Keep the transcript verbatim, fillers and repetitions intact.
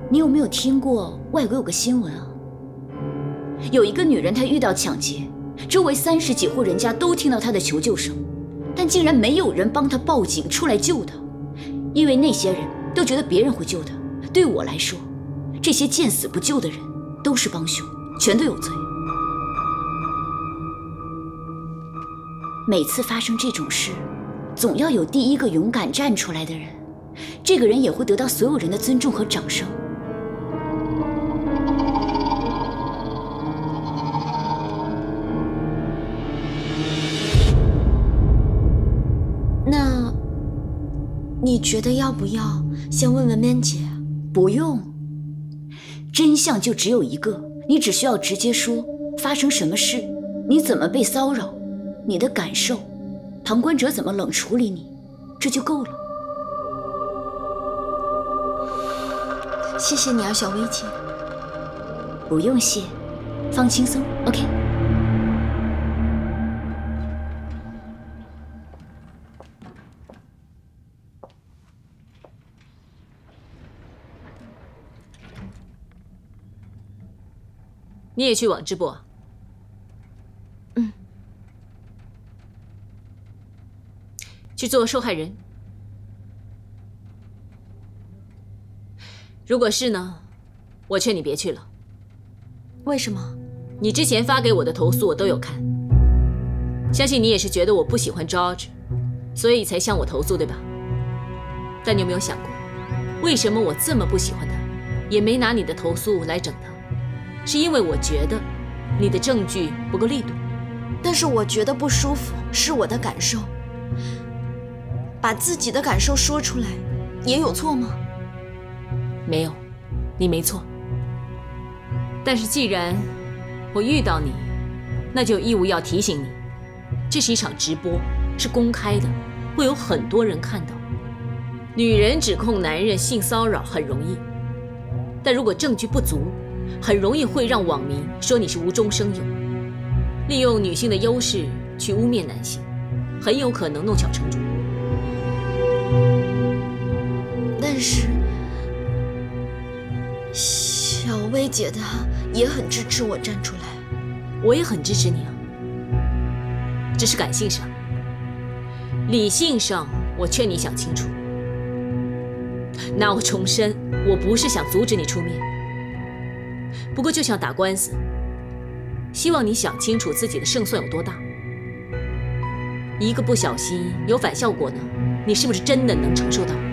你有没有听过外国有个新闻啊？有一个女人，她遇到抢劫，周围三十几户人家都听到她的求救声，但竟然没有人帮她报警出来救她，因为那些人都觉得别人会救她。对我来说，这些见死不救的人都是帮凶，全都有罪。每次发生这种事，总要有第一个勇敢站出来的人，这个人也会得到所有人的尊重和掌声。 那你觉得要不要先问问面姐？ 不用，真相就只有一个，你只需要直接说发生什么事，你怎么被骚扰，你的感受，旁观者怎么冷处理你，这就够了。 谢谢你啊，小薇姐。 不用谢，放轻松 ，OK。 你也去网支部啊？ 嗯。 去做受害人。如果是呢，我劝你别去了。 为什么？ 你之前发给我的投诉我都有看，相信你也是觉得我不喜欢 George， 所以才向我投诉，对吧？但你有没有想过，为什么我这么不喜欢他，也没拿你的投诉来整他？是因为我觉得你的证据不够力度。 但是我觉得不舒服是我的感受，把自己的感受说出来也有错吗？ 没有，你没错。但是既然我遇到你，那就有义务要提醒你，这是一场直播，是公开的，会有很多人看到。女人指控男人性骚扰很容易，但如果证据不足，很容易会让网民说你是无中生有，利用女性的优势去污蔑男性，很有可能弄巧成拙。 但是小薇姐她也很支持我站出来， 我也很支持你啊，只是感性上，理性上我劝你想清楚。那我重申，我不是想阻止你出面，不过就像打官司，希望你想清楚自己的胜算有多大。一个不小心有反效果呢，你是不是真的能承受到？